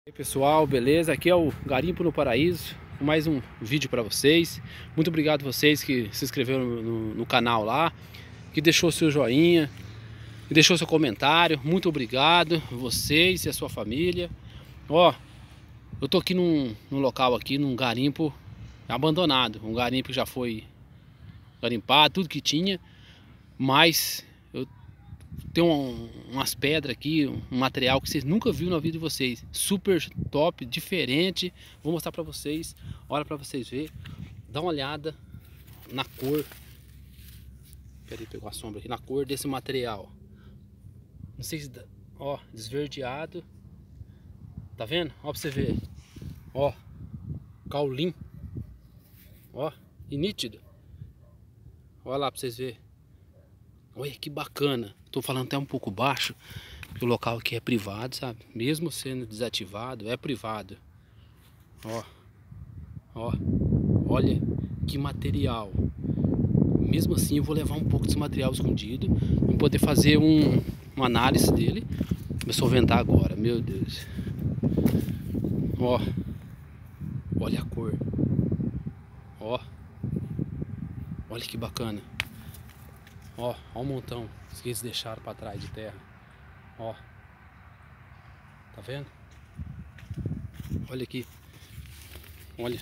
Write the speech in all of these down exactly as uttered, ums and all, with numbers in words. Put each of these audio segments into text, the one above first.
E aí, pessoal, beleza? Aqui é o Garimpo no Paraíso, com mais um vídeo para vocês. Muito obrigado a vocês que se inscreveram no, no, no canal lá, que deixou seu joinha, que deixou seu comentário. Muito obrigado vocês e a sua família. Ó, eu tô aqui num, num local aqui, num garimpo abandonado, um garimpo que já foi garimpado, tudo que tinha, mas eu tem um, umas pedras aqui, um material que vocês nunca viram na vida de vocês. Super top, diferente. Vou mostrar pra vocês. Olha pra vocês verem. Dá uma olhada na cor. Peraí, pegou a sombra aqui. Na cor desse material. Não sei se dá. Ó, desverdeado. Tá vendo? Ó pra você ver. Ó, caulim. Ó, e nítido. Olha lá pra vocês verem. Olha que bacana. Tô falando até um pouco baixo, porque o local aqui é privado, sabe? Mesmo sendo desativado, é privado. Ó, ó, olha que material. Mesmo assim, eu vou levar um pouco desse material escondido para poder fazer um, uma análise dele. Vou solventar agora, meu Deus. Ó, olha a cor. Ó, olha que bacana. Ó, ó o montão que eles deixaram para trás de terra. Ó, tá vendo? Olha aqui. Olha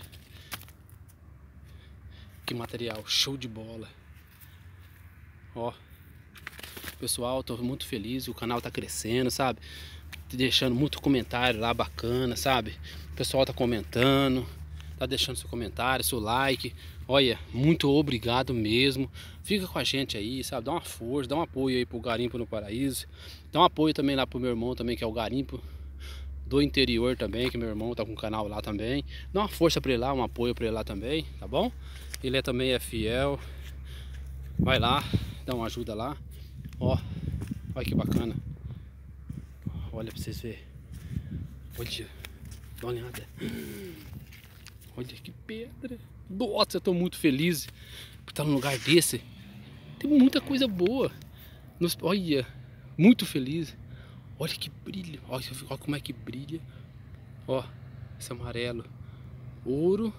que material, show de bola. Ó, pessoal, tô muito feliz, o canal tá crescendo, sabe? Deixando muito comentário lá bacana, sabe? O pessoal tá comentando, tá deixando seu comentário, seu like. Olha, muito obrigado mesmo. Fica com a gente aí, sabe? Dá uma força, dá um apoio aí pro Garimpo no Paraíso. Dá um apoio também lá pro meu irmão também, que é o Garimpo do Interior também, que meu irmão tá com um canal lá também. Dá uma força pra ele lá, um apoio pra ele lá também, tá bom? Ele é, também é fiel. Vai lá, dá uma ajuda lá. Ó, olha que bacana. Olha pra vocês verem. Olha, dá uma olhada. Olha que pedra. Nossa, eu tô muito feliz por estar num lugar desse. Tem muita coisa boa. Nos, olha, muito feliz. Olha que brilho. Olha, olha como é que brilha. Ó, esse amarelo. Ouro.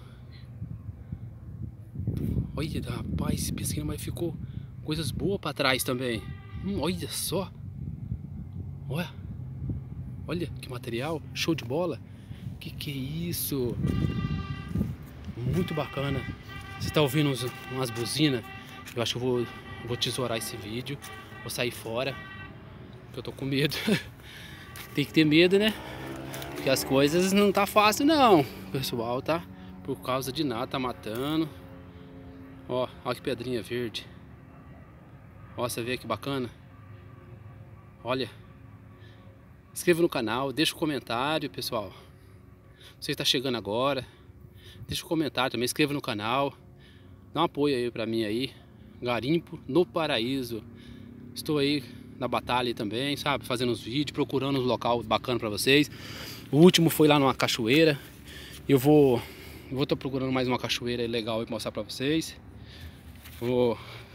Olha, rapaz, esse pesquinho, mas ficou coisas boas para trás também. Hum, olha só. Olha. Olha que material. Show de bola. Que que é isso? Muito bacana. Você está ouvindo uns, umas buzinas? Eu acho que eu vou, vou tesourar esse vídeo. Vou sair fora, porque eu tô com medo. Tem que ter medo, né? Porque as coisas não tá fácil não. O pessoal tá, por causa de nada, tá matando. Ó, olha que pedrinha verde. Ó, você vê que bacana. Olha. Inscreva no canal, deixa um comentário, pessoal. Você está chegando agora, deixa um comentário também, inscreva no canal. Dá um apoio aí pra mim aí. Garimpo no Paraíso. Estou aí na batalha também, sabe? Fazendo os vídeos, procurando um local bacana pra vocês. O último foi lá numa cachoeira. Eu vou vou estar procurando mais uma cachoeira legal aí pra mostrar pra vocês. Vou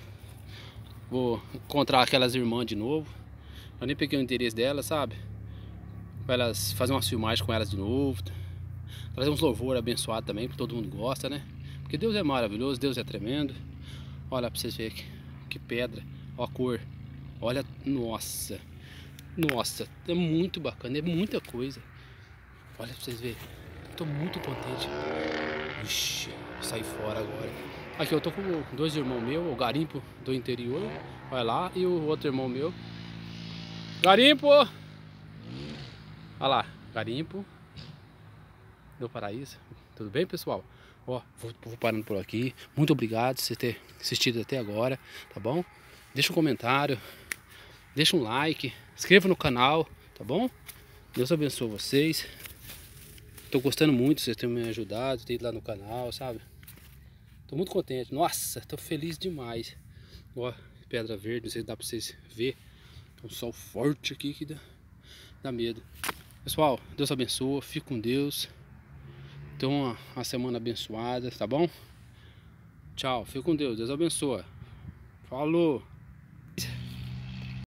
Vou encontrar aquelas irmãs de novo. Eu nem peguei o interesse delas, sabe? Pra elas fazer umas filmagens com elas de novo. Trazer uns louvor abençoado também, porque todo mundo gosta, né? Porque Deus é maravilhoso, Deus é tremendo. Olha pra vocês verem que, que pedra. Ó a cor. Olha, nossa. Nossa, é muito bacana, é muita coisa. Olha pra vocês verem. Tô muito contente. Ixi, vou sair fora agora. Aqui eu tô com dois irmãos meus, o Garimpo do Interior. Olha lá, e o outro irmão meu. Garimpo! Olha lá, Garimpo do Paraíso. Tudo bem, pessoal? Ó, vou, vou parando por aqui. Muito obrigado por você ter assistido até agora, tá bom? Deixa um comentário, deixa um like, inscreva no canal, tá bom? Deus abençoe vocês. Tô gostando muito, vocês terem me ajudado, ter ido lá no canal, sabe? Tô muito contente. Nossa, tô feliz demais. Ó, pedra verde, não sei se dá pra vocês verem. Tem um sol forte aqui que dá, dá medo. Pessoal, Deus abençoe, fique com Deus. Tenha uma, uma semana abençoada, tá bom? Tchau, fique com Deus, Deus abençoe. Falou!